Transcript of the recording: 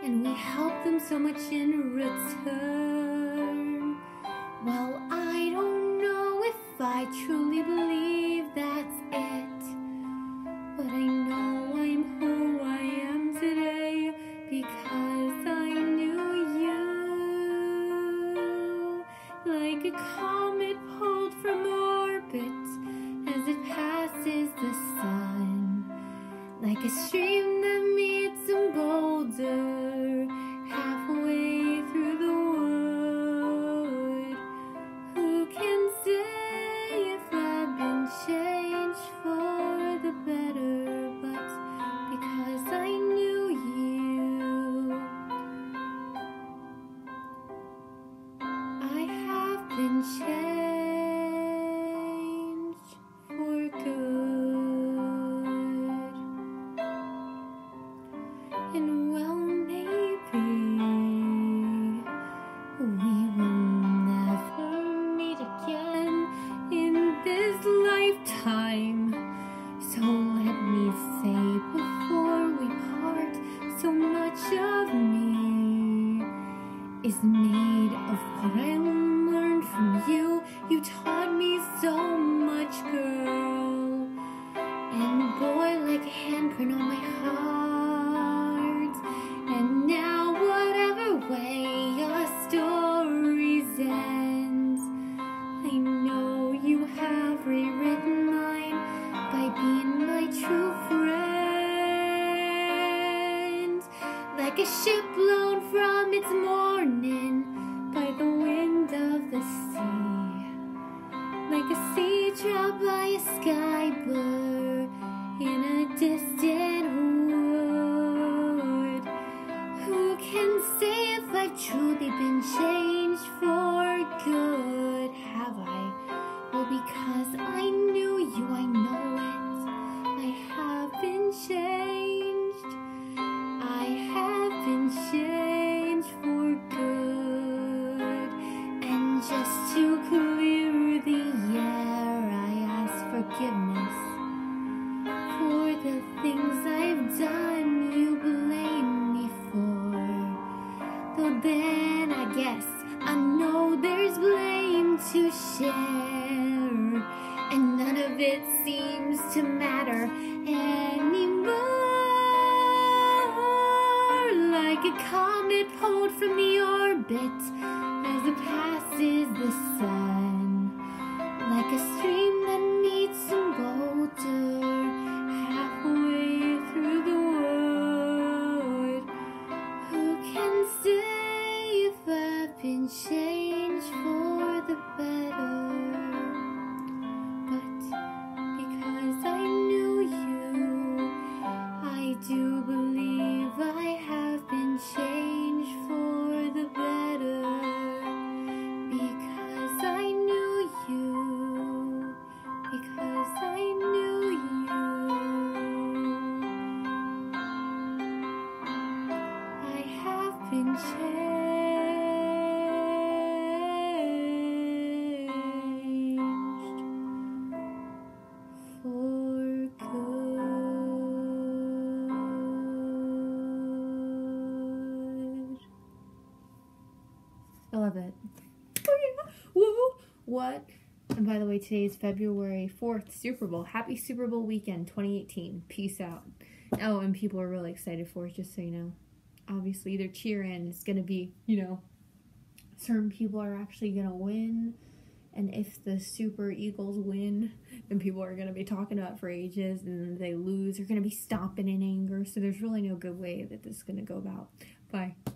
and we help them so much in return. Well, I don't know if I truly believe that's it, but I know I'm who I am today because I knew you. Like a comet pulled from orbit as it passes the sun, like a stream that meets a boulder halfway through the wood. Who can say if I've been changed for the better? But because I knew you, I have been changed for good. And well, maybe we will never meet again in this lifetime. So let me say before we part, so much of me is made of what I learned from you. You taught me so much, girl, and boy, like a handprint on my heart. And now whatever way your stories end, I know you have rewritten mine by being my true friend. Like a ship blown from its morning by the wind of the sea, like a sea drop by a sky blur in a distant wood. Who can say if I've truly been changed for good? Have I? Well, because I knew you, I know it. I have been changed. I have been changed for good. And just to clear the air, I ask forgiveness for the things I've done you blame me for. Though then I guess I know there's blame to share, and none of it seems to matter anymore. Like a comet pulled from the orbit as it passes the sun, like a stream that meets some boulder halfway through the wood. Who can say if I've been changed for the better? But because I knew you, I do believe I have been changed for the better. Because I knew you, because I knew you, I have been changed for good. I love it. Oh yeah. Woo! What? And by the way, today is February 4th, Super Bowl. Happy Super Bowl weekend 2018. Peace out. Oh, and people are really excited for it, just so you know. Obviously, they're cheering. It's going to be, certain people are actually going to win. And if the Super Eagles win, then people are going to be talking about it for ages. And if they lose, they're going to be stomping in anger. So there's really no good way that this is going to go about. Bye.